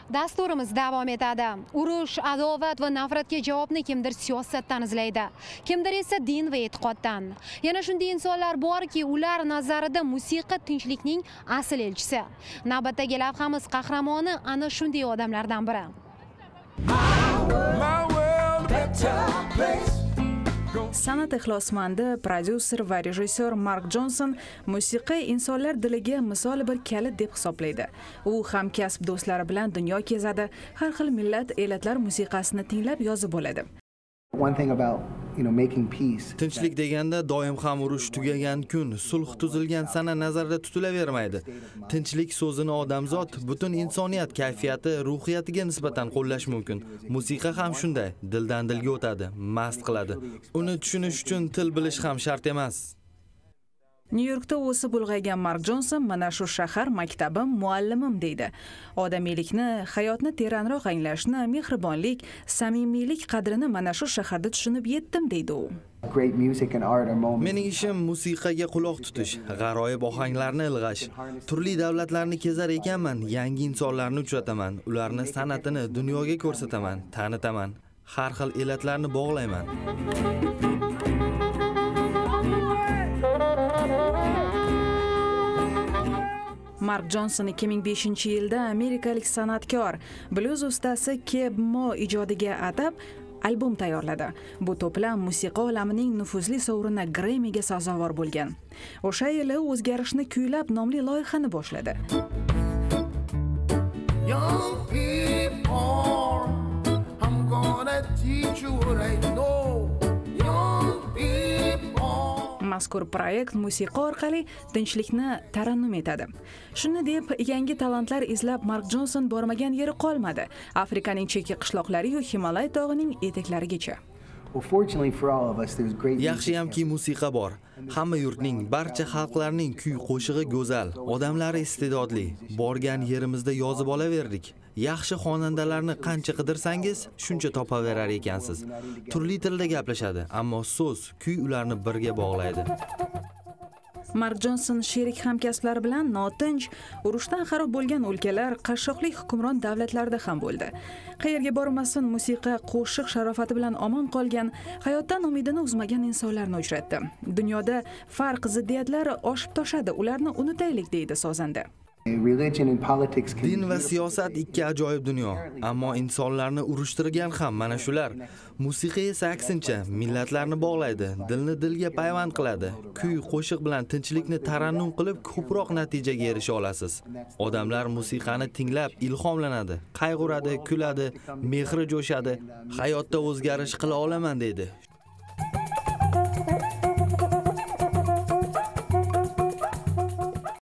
Dasturimiz davom etadi. Urush, adovat va nafratga javobni kimdir siyosatdan izlaydi, kimdir esa din va e'tiqoddan. Yana shunday insonlar borki, ular nazarida musiqa tinchlikning asl elchisi. Navbatdagi lavhamiz qahramoni ana shunday odamlardan biri. San'at ixlosmandi, prodyuser va rejissyor Mark Jonson musiqa insonlar diliga misol bir kalit deb hisoblaydi. U hamkasb do'stlari bilan dunyo kezadi, har xil millat, elatlar musiqasini tinglab yozib oladi. Tinchlik deganda doim ham urush tugagan kun, sulh tuzilgan sana nazarda tutilavermaydi. Tinchlik so'zini odamzod butun insoniyat kayfiyati, ruhiyatiga nisbatan qo'llash mumkin. Musiqa ham shunday, dildan dilga o'tadi, mast qiladi. Uni tushunish uchun til bilish ham shart emas. Nyu-Yorkda o'sib ulg'aygan Mark Jonson mana shu shahar maktabim, muallimim deydi. Odamiylikni, hayotni teranroq anglashni, mehribonlik, samimiylik qadrini mana shu shaharda tushunib yetdim deydi u. Mening ishim musiqaga quloq tutish, g'aroyib ohanglarni ilg'ash. Turli davlatlarni kezar ekanman, yangi insonlarni uchrataman, ularni san'atini dunyoga ko'rsataman, tanitaman. Har xil elatlarni bog'layman. Mark Jonson 2005-yilda amerikalik san'atkor, blyuz ustasi Keb Mo ijodiga atab albom tayyorladi. Bu to'plam musiqa olamining nufuzli sovrini Grammy'ga sazovor bo'lgan. O'sha yili o'zgarishni kuylab nomli loyihani boshladi. Mazkur proyekt musiqa orqali tinchlikni tarannum etadi. Shuni deb, yangi talantlar izlab Mark Jonson bormagan yeri qolmadi. Afrikaning chekka qishloqlari va Himolay tog'ining etaklarigacha. Yaxshiyamki musiqa bor. Hamma yurtning, barcha xalqlarning kuy-qo'shig'i go'zal, odamlari iste'dodli. Borgan yerimizda yozib olaverdik. Yaxshi xonandalarni qancha qidirsangiz, shuncha topaverar ekansiz. Turli tilda gaplashadi, ammo so'z, kuy ularni birga bog'laydi. Mark Jonson sherik hamkasblari bilan notinch, urushdan xarob bo'lgan o'lkalar, qashshoqlik hukmron davlatlarda ham bo'ldi. Qayerga bormasin, musiqa qo'shiq sharofati bilan omon qolgan, hayotdan umidini uzmagan insonlarni uchratdi. Dunyoda farq, ziddiyatlar oshib toshadi, ularni unutaylik deydi sozanda. Din va siyosat ikki ajoyib dunyo, ammo insonlarni urushtirgan ham mana shular. Musiqa esa aksincha, millatlarni bog'laydi, dilni dilga payvand qiladi. Kuy, qo'shiq bilan tinchlikni tarannum qilib ko'proq natijaga erisha olasiz. Odamlar musiqani tinglab ilhomlanadi, qayg'uradi, kuladi, mehri jo'shadi, hayotda o'zgarish qila olaman deydi.